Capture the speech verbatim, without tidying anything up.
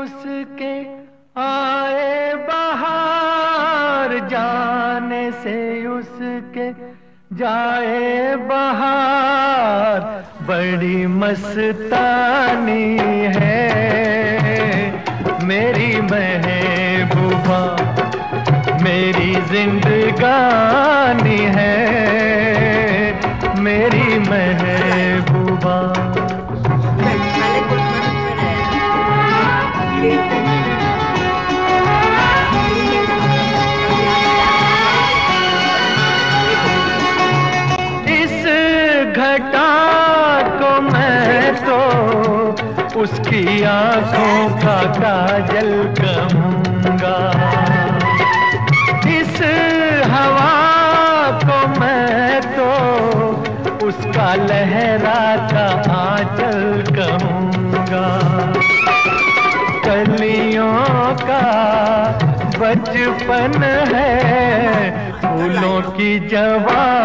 उसके आए बहार, जाने से उसके जाए बहार। बड़ी मस्तानी है मेरी महबूबा, मेरी जिंदगानी है मेरी महबूबा। इस घटा को मैं तो उसकी आंखों का काजल कहूँगा, इस हवा को मैं तो उसका लहराता आंचल कहूँगा। कलियों का बचपन है, फूलों की जवानी